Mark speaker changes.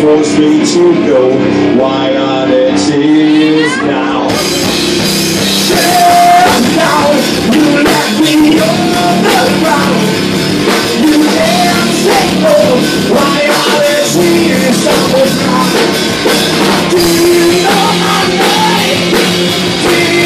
Speaker 1: forced me to go. Why are there tears now? Now you left me on the ground. You can't say no. Why are there tears on the ground? Do you know my name?